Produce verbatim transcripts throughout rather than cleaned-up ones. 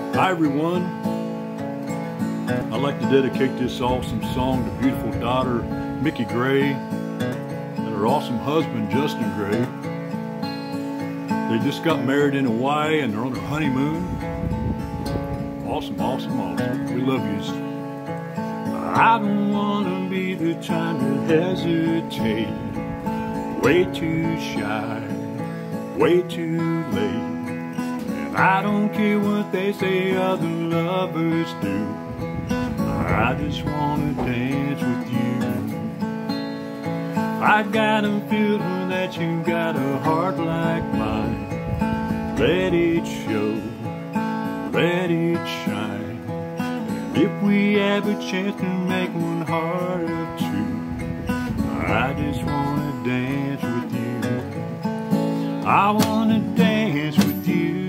Hi everyone, I'd like to dedicate this awesome song to beautiful daughter Mickey Gray and her awesome husband Justin Gray. They just got married in Hawaii and they're on their honeymoon. Awesome, awesome, awesome. We love you. I don't want to be the time to hesitate. Way too shy, way too late. I don't care what they say other lovers do. I just wanna dance with you. I got a feeling that you got a heart like mine. Let it show, let it shine. And if we have a chance to make one heart of two, I just wanna dance with you. I wanna dance with you.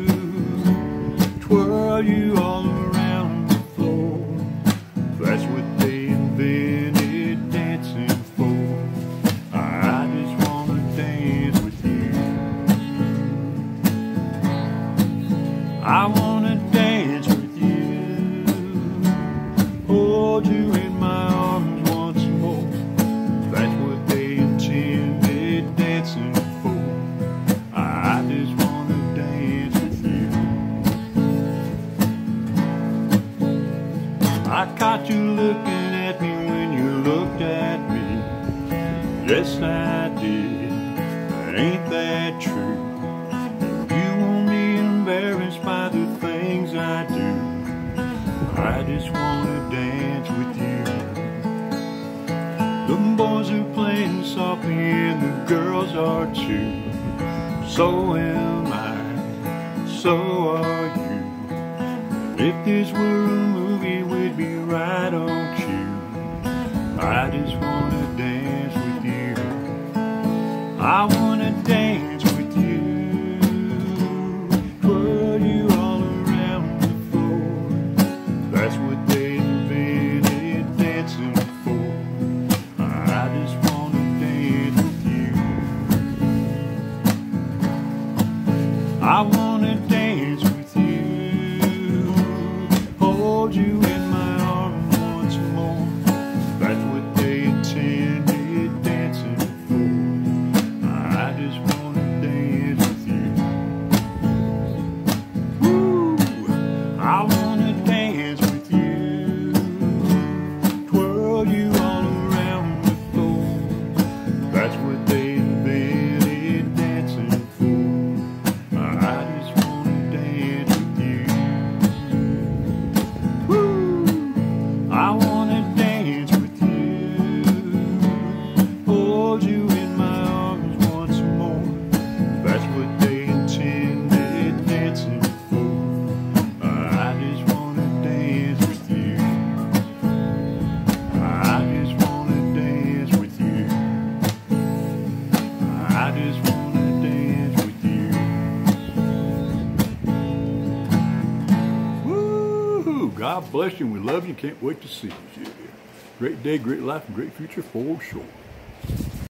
Twirl you all around the floor. That's what they invented dancing for. I just wanna dance with you. I wanna dance with you. Hold you in my arms once more. That's what they intended dancing for. I just wanna dance with you. I caught you looking at me when you looked at me. Yes, I did. Ain't that true? You won't be embarrassed by the things I do. I just wanna dance with you. The boys are playing softly and the girls are too. So am I, so are you. If this were a movie, we'd be right on cue. I just wanna dance with you. I wanna dance with you. Twirl you all around the floor. That's what they invented dancing for. I just wanna dance with you. I wanna dance with you. Hold you in my arms once more. That's what they intended dancing for. I just wanna dance with you. Woo! I wanna dance with you. Twirl you all around the floor. That's what they invented dancing for. I just wanna dance with you. I wanna dance with you. Hold you in my arms once more. That's what they intended dancing for. I just wanna dance with you. I just wanna dance with you. I just wanna dance with you. Woo! God bless you and we love you. Can't wait to see you. Great day, great life, and great future for sure.